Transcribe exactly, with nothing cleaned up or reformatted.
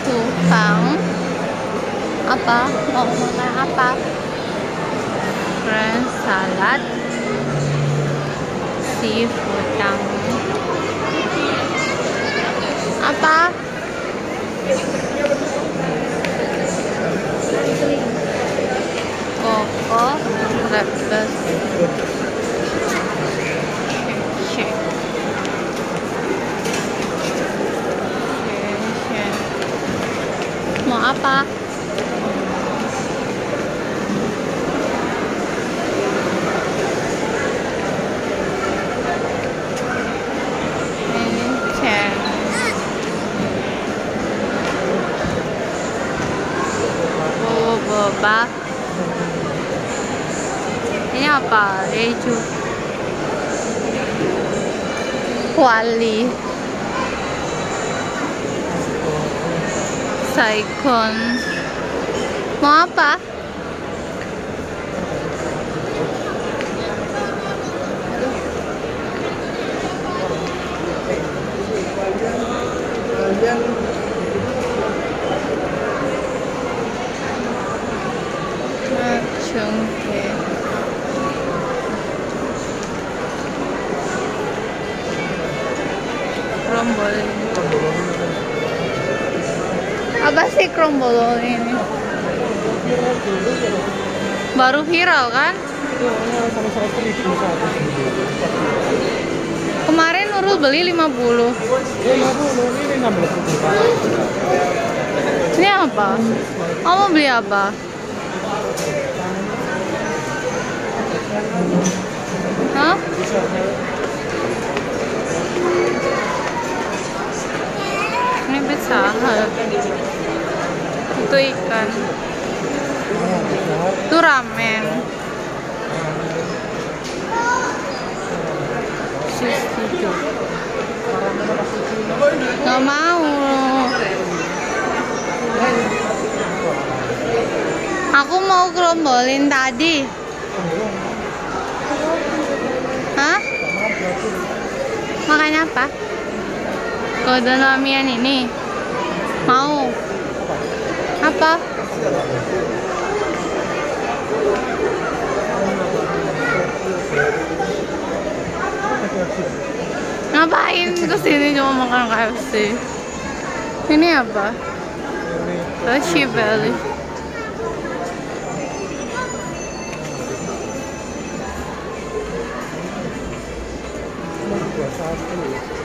Kupang. Apa? Mau makan apa? French salad, seafood yang apa? Koko, breakfast, shake, shake. Mau apa? Boba. Ini apa? Reju. Kuali. Saikon. Mau apa? Cungke. Krombolon. Apa sih krombolon ini? Baru viral kan? Kemarin Nurul beli lima puluh. Ini apa? Kamu beli apa? Hah? Ini pizza Hut. Itu ikan. Itu ramen. Sushi. Gak mau. Aku mau krombolin tadi. Hah? Makannya apa? Golden Ramian ini. Mau? Apa? Ngapain kesini cuma makan K F C? Ini apa? Roshi Belly. Satu.